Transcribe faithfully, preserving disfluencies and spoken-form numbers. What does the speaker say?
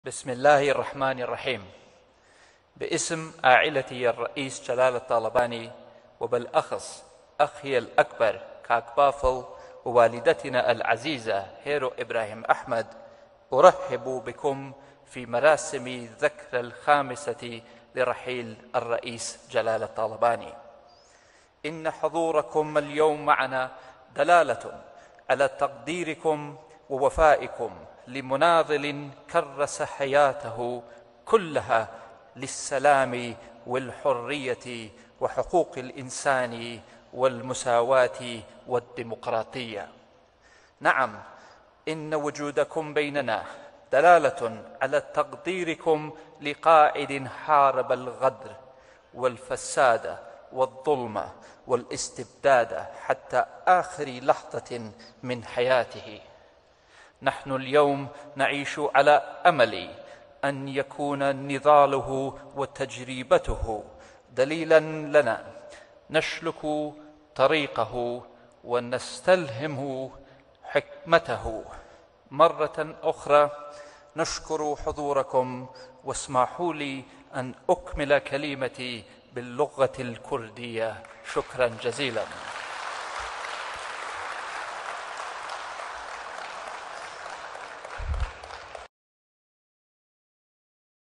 بسم الله الرحمن الرحيم. باسم عائلتي الرئيس جلال الطالباني، وبالأخص أخي الأكبر كاك بافل ووالدتنا العزيزة هيرو إبراهيم أحمد، أرحب بكم في مراسم ذكرى الخامسة لرحيل الرئيس جلال الطالباني. إن حضوركم اليوم معنا دلالة على تقديركم ووفائكم لمناضل كرس حياته كلها للسلام والحرية وحقوق الإنسان والمساواة والديمقراطية. نعم، إن وجودكم بيننا دلالة على تقديركم لقائد حارب الغدر والفساد والظلم والاستبداد حتى آخر لحظة من حياته. نحن اليوم نعيش على أمل أن يكون نضاله وتجربته دليلا لنا نسلك طريقه ونستلهم حكمته. مرة أخرى نشكر حضوركم، واسمحوا لي أن أكمل كلمتي باللغة الكردية. شكرا جزيلا.